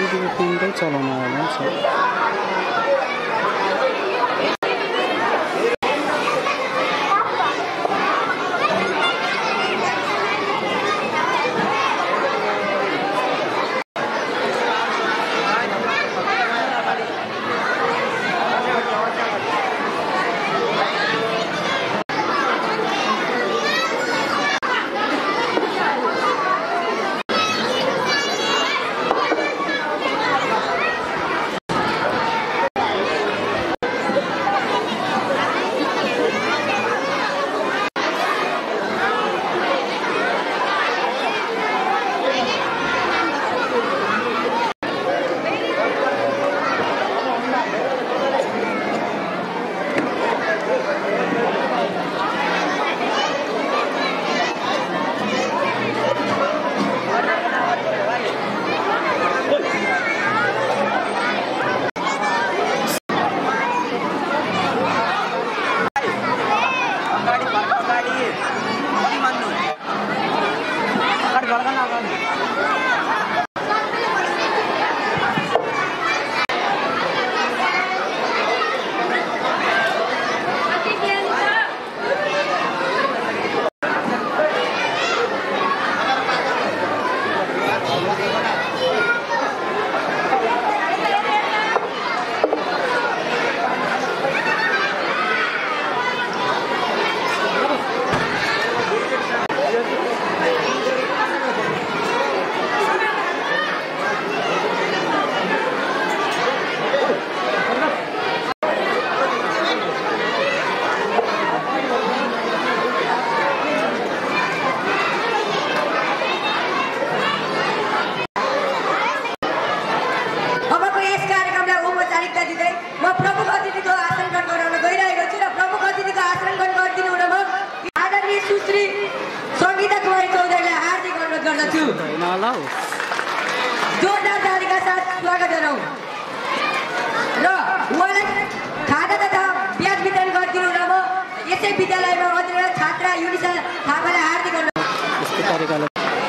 केटीको पेन्टै चलाउनु आएन छ। जोरदार तालीका साथ स्वागत गरौँ र उहाँलाई खादा तथा ब्याज वितरण गरिदिनु र म यसै विद्यालयमा अध्ययनरत छात्र युनिसा थापालाई हार्दिक अनुरोध।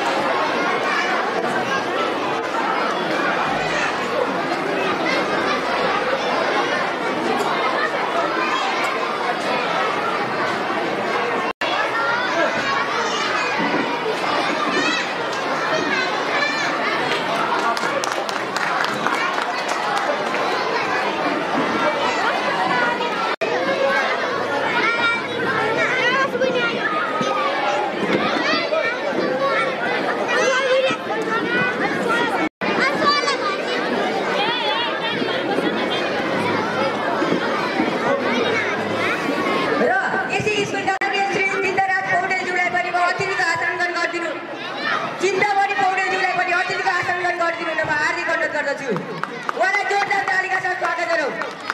उहाँलाई जोरदार तालिका साथ स्वागत गरौँ।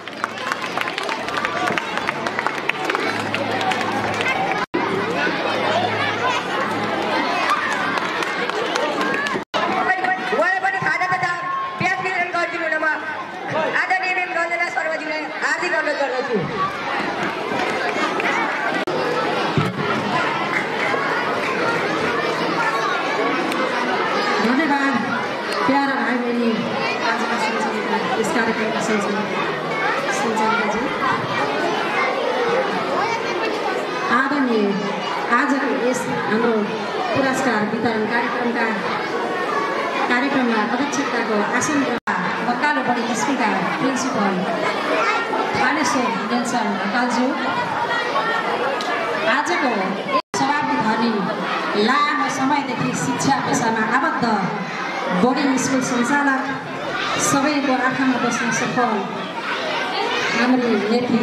उहाँलाई पनि खाना तथा प्याज वितरण गरिदिनु न म आदरणीय मेम रञ्जना शर्माज्यूलाई हार्दिक अनुरोध गर्दछु। धन्यवाद प्यारा भाइ बहिनी, इस कार्यक्रम का सञ्चालकजी आदरणीय आजको यस हाम्रो पुरस्कार वितरण कार्यक्रममा अध्यक्षताको आसन मकालु बढी स्कुलका प्रिन्सिपल थानेश्वर नेल्सन ढकालज्यू, आजको शताब्दी धनी लामो समयदेखि शिक्षा पेसामा आबद्ध बोर्डिङ स्कुल सञ्चालक, सबैको आँखामा बस्न सफल हाम्री नेत्री,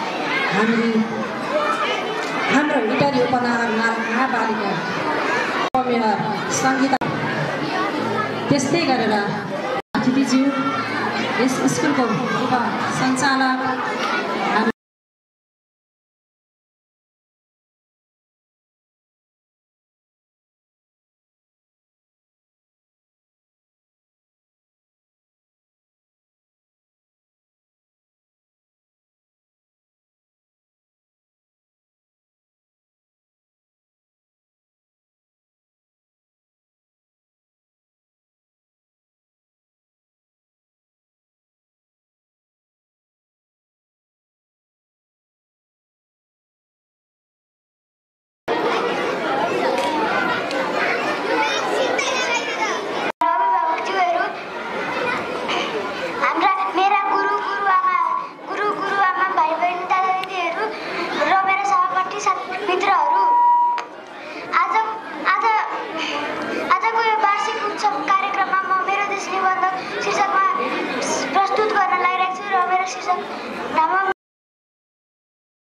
हाम्रो इटरी महाबालिका मेयर सङ्गीता, त्यस्तै गरेर अतिथिज्यू, यस स्कुलको सञ्चालक Thank you.